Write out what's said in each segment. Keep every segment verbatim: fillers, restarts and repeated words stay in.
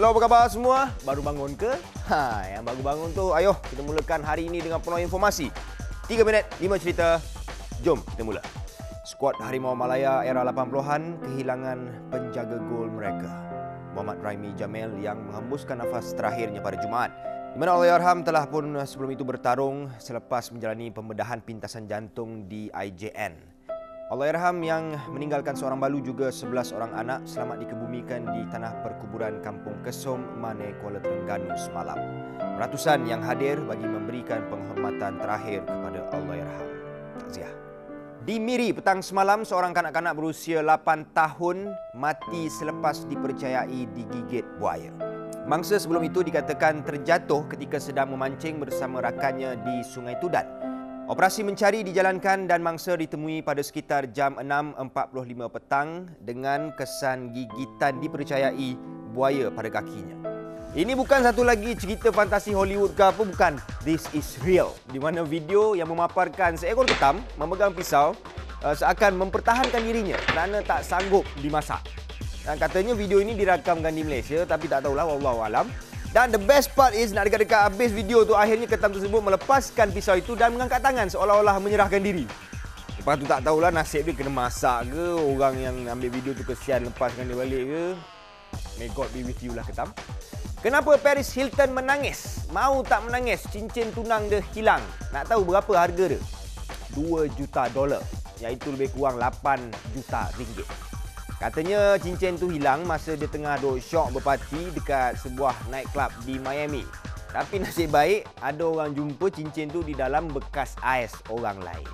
Hello, apa khabar semua? Baru bangun ke? Ha, yang baru bangun tu, ayo kita mulakan hari ini dengan penuh informasi. tiga minit, lima cerita. Jom kita mula. Skuad Harimau Malaya era lapan puluhan kehilangan penjaga gol mereka, Muhammad Raimi Jamil, yang menghembuskan nafas terakhirnya pada Jumaat, di mana Allahyarham telah pun sebelum itu bertarung selepas menjalani pembedahan pintasan jantung di I J N. Allahyarham yang meninggalkan seorang balu juga sebelas orang anak selamat dikebumikan di tanah perkuburan Kampung Kesom, Mane, Kuala Terengganu semalam. Ratusan yang hadir bagi memberikan penghormatan terakhir kepada Allahyarham. Takziah. Di Miri petang semalam, seorang kanak-kanak berusia lapan tahun mati selepas dipercayai digigit buaya. Mangsa sebelum itu dikatakan terjatuh ketika sedang memancing bersama rakannya di Sungai Tudan. Operasi mencari dijalankan dan mangsa ditemui pada sekitar jam enam empat puluh lima petang dengan kesan gigitan dipercayai buaya pada kakinya. Ini bukan satu lagi cerita fantasi Hollywood ke apa, bukan. This is real. Di mana video yang memaparkan seekor ketam memegang pisau uh, seakan mempertahankan dirinya kerana tak sanggup dimasak. Dan katanya video ini dirakamkan di Malaysia, tapi tak tahulah, wallahualam. Dan the best part is, nak dekat-dekat habis video tu, akhirnya ketam tersebut melepaskan pisau itu dan mengangkat tangan seolah-olah menyerahkan diri. Lepas tu tak tahulah nasib dia kena masak ke, orang yang ambil video tu kesian lepaskan dia balik ke. May God be with you lah ketam. Kenapa Paris Hilton menangis? Mau tak menangis, cincin tunang dia hilang. Nak tahu berapa harga dia? dua juta dolar, iaitu lebih kurang lapan juta ringgit. Katanya cincin tu hilang masa dia tengah duk syok berparti dekat sebuah nightclub di Miami. Tapi nasib baik ada orang jumpa cincin tu di dalam bekas ais orang lain.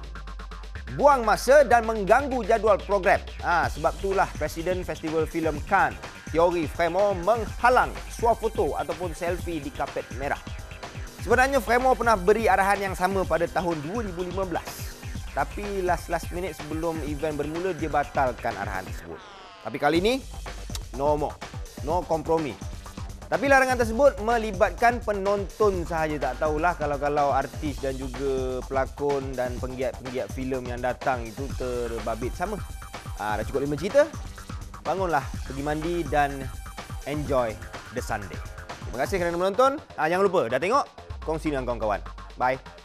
Buang masa dan mengganggu jadual program. Ha, sebab itulah Presiden Festival Filem Cannes, Thierry Frémaux, menghalang swafoto ataupun selfie di kapet merah. Sebenarnya Frémaux pernah beri arahan yang sama pada tahun dua ribu lima belas. Tapi last-last minute sebelum event bermula, dia batalkan arahan tersebut. Tapi kali ini, no more. No kompromi. Tapi larangan tersebut melibatkan penonton sahaja. Tak tahulah kalau-kalau artis dan juga pelakon dan penggiat-penggiat filem yang datang itu terbabit sama. Ah, dah cukup lima cerita. Bangunlah, pergi mandi dan enjoy the Sunday. Terima kasih kerana menonton. Ah, jangan lupa, dah tengok, kongsi dengan kawan-kawan. Bye.